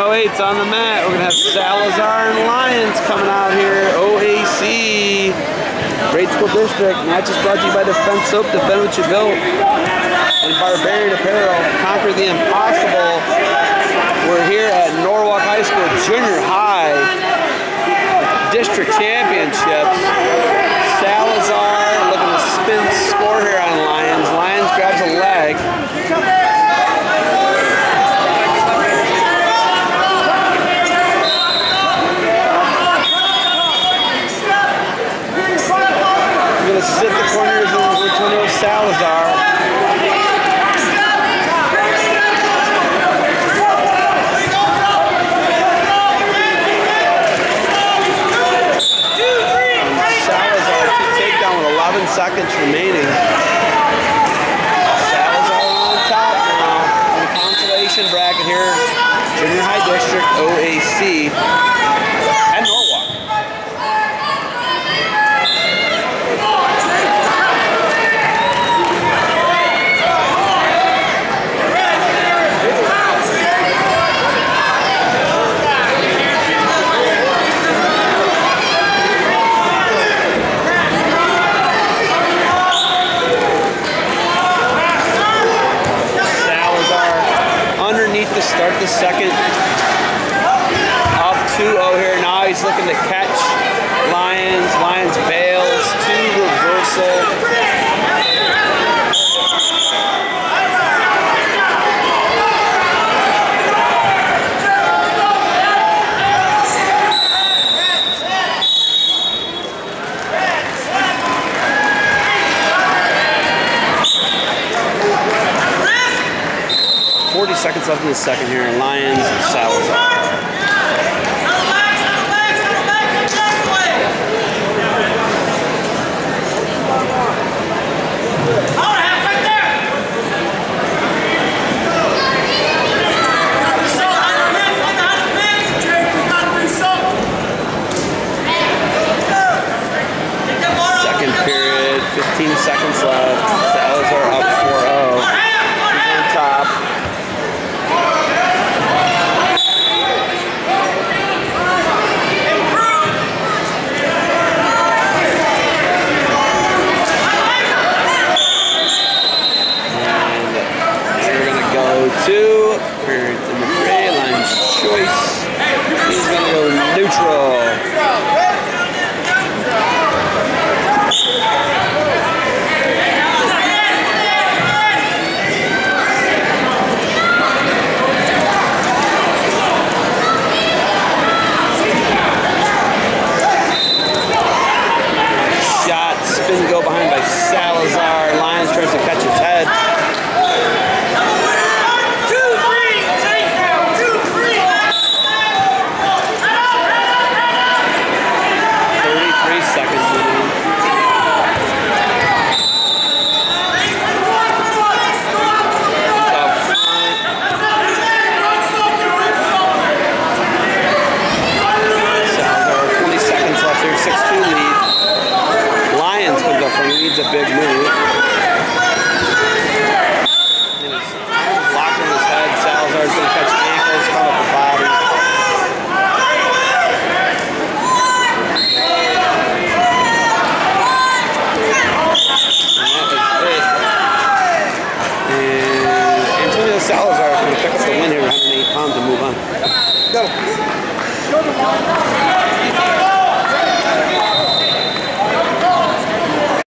108's on the mat. We're going to have Salazar and Lions coming out here. OAC. Great School District. Match is brought to you by Defense Soap. Defend what you built. And Barbarian Apparel. Conquer the impossible. We're here at Norwalk High School Junior High District Championships. Salazar looking to spin score here on Lions. Lions grabs a leg. Sit the corners of Antonio Salazar. Salazar to takedown with 11 seconds remaining. Salazar on top now in the consolation bracket here. Junior High District, OAC, and Norwalk. To start the second, up 2-0 here. Now he's looking to catch Lions. Lions bails to reversal. 40 seconds left in the second here. Lions and Salazar. Second period, 15 seconds left. Salazar up 4-0. He's on top. Two, period number 3, Lions choice. He's going to go neutral. Shot, spin go behind by Salazar. Lions tries to catch his head. Needs a big move. And his arms locked in his head. Salazar's going to catch ankles, come up the body. And Antonio Salazar is going to pick up the win here, 108 pounds, and move on. Go.